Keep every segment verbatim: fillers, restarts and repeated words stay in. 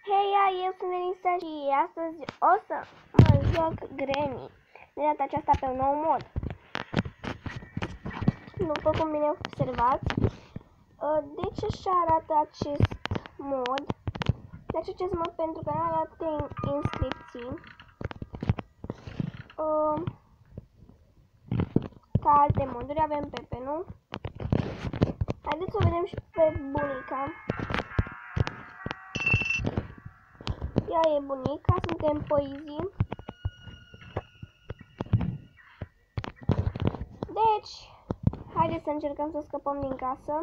Heia, eu sunt Elisa și astăzi o să mă joc Granny. De data aceasta pe un nou mod. După cum bine observați, de ce așa arată acest mod? Deci acest mod pentru că nu arată inscripții ca alte moduri. Avem Pepe, nu? Haideți să o vedem și pe bunica. Ea e bunica, suntem poezii. Deci, haideți să încercăm să scăpăm din casă.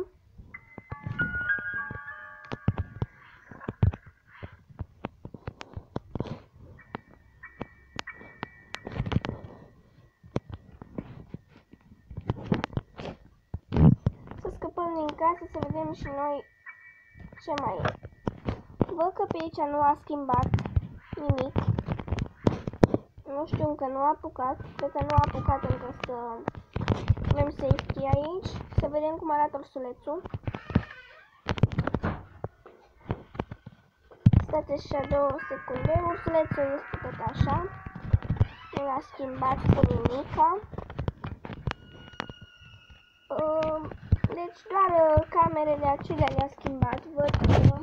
Să scăpăm din casă, să vedem și noi ce mai e. Văd că pe aici nu a schimbat nimic. Nu știu, încă nu a apucat. Cred că nu a apucat încă să avem safety aici. Să vedem cum arată ursulețul. Stați așa două secunde. Ursulețul este tot așa. Nu l-a schimbat cu nimica. Deci doar camerele acelea le-a schimbat. Văd că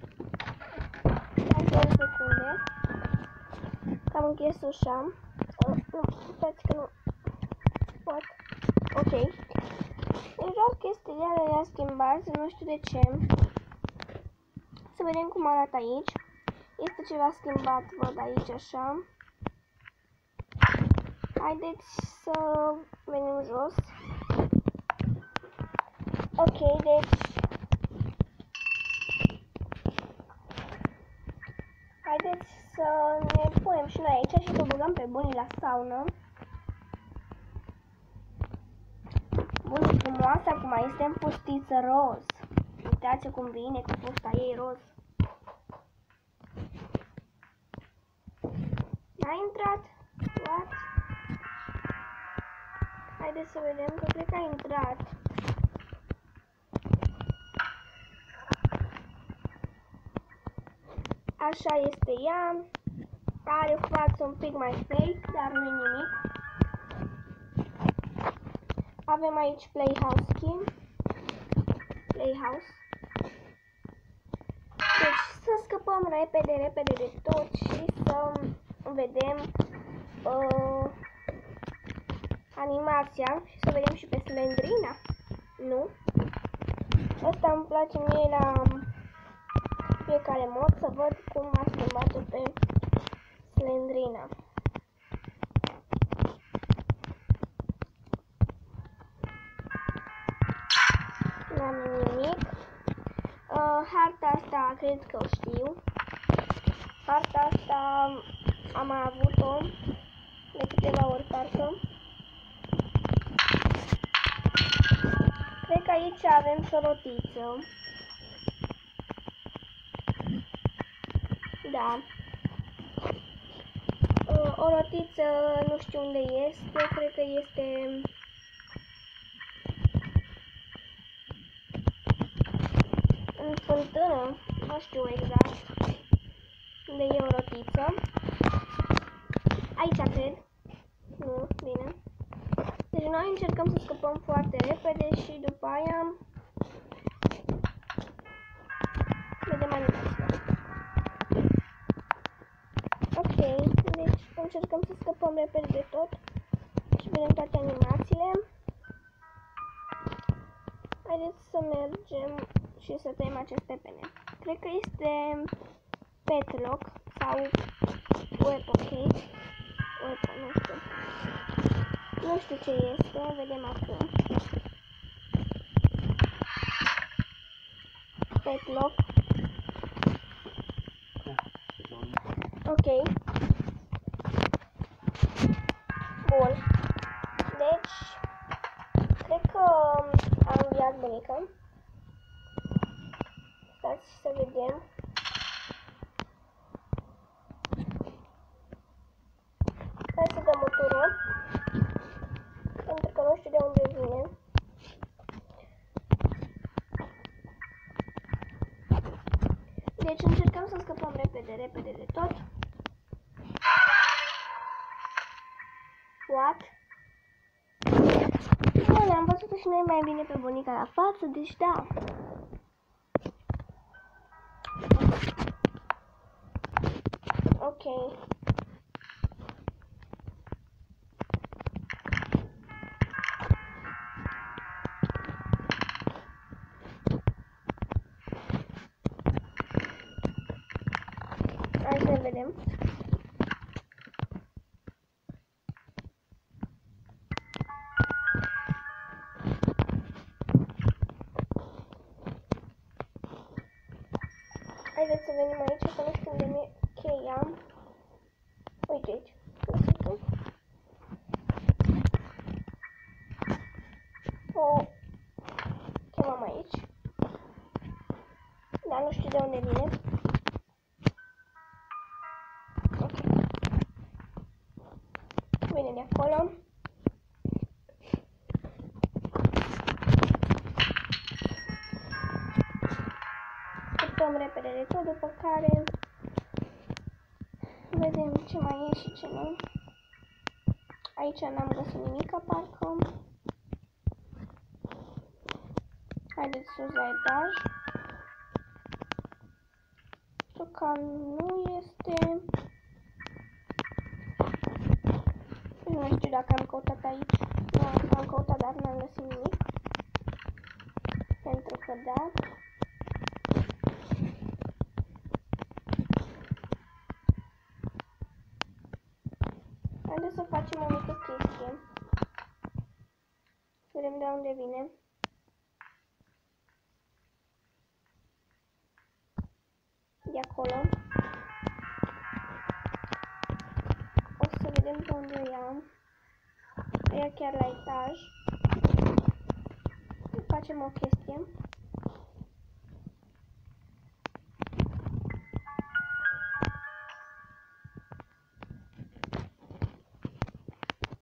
două secunde. Am închis ușa. Uh, nu, stați că nu pot. Ok. Deci doar chestiile alea le-a schimbat, nu știu de ce. Să vedem cum arată aici. Este ceva schimbat, văd aici așa. Haideți să venim jos. Ok, deci haideți să ne punem și noi aici și să băgăm pe bunii la saună. Bunii frumoasă, acum este în pustiță roz. Uitați cum vine cu fusta ei roz. N-a intrat? What? Haideți să vedem, că cred că a intrat. Așa este ea. Are față un pic mai fake, dar nu-i nimic. Avem aici Playhouse Skin. Playhouse. Deci să scăpăm repede, repede de tot și să vedem uh, animația și să vedem și pe Slendrina. Nu? Asta îmi place mie la fiecare mod, să văd cum a schimbat-o pe Slendrina. N-am nimic. Uh, harta asta cred că o știu. Harta asta am mai avut-o de câteva ori parcă. Cred că aici avem și o rotiță. Da. Uh, o rotiță, nu știu unde este, cred că este în fântână, nu știu exact unde e o rotiță. Aici cred. Nu, bine. Deci noi încercăm să scăpăm foarte repede și după aia vedem animația. Ok, deci încercăm să scăpăm repede de tot și vedem toate animațiile. Haideți să mergem și să tăiem acest pepene. Cred că este Petlock sau Weapon Cake. Weapon, nu știu. Nu știu ce este, vedem acum. Petlock. Ok. Bun. Deci, cred că am înviat bunica. Stați să vedem. Hai să dăm o tură. Pentru că nu știu de unde vine. Deci încercăm să scăpăm repede, repede de tot. What? Bun, am văzut și noi mai bine pe bunica la față, deci da. Ok. Hai să vedem. Haideți să venim aici, că nu știu unde mi-e cheia. Uite aici. O chemăm aici. Dar nu știu de unde vine. Ok. Vine de acolo. Scăpăm repede de tot, după care vedem ce mai e și ce nu. Aici n-am găsit nimic, parcă. Haideți sus la etaj. Șocan nu este. Nu știu dacă am căutat aici. Nu, am căutat, dar n-am găsit nimic. Pentru că da. Haideți să facem o mică chestie. Vedem de unde vine. De acolo. O să vedem de unde o iau. O ia chiar la etaj. Facem o chestie.